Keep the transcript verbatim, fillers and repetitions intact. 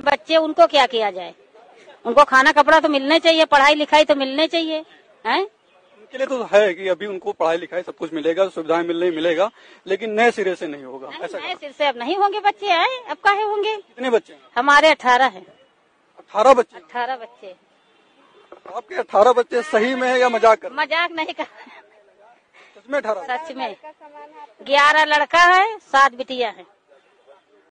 बच्चे उनको क्या किया जाए? उनको खाना कपड़ा तो मिलने चाहिए, पढ़ाई लिखाई तो मिलने चाहिए, हैं? उनके लिए तो है कि अभी उनको पढ़ाई लिखाई सब कुछ मिलेगा, सुविधाएं मिलने मिलेगा, लेकिन नए सिरे से नहीं होगा। ऐसा नए सिरे से अब नहीं होंगे बच्चे, आए अब काहे होंगे? कितने बच्चे हैं? हमारे अठारह है। अठारह बच्चे? अठारह बच्चे। आपके अठारह बच्चे सही में है या मजाक कर? मजाक नहीं कर, सच में अठारह? सच में। ग्यारह लड़का है, सात बिटिया है।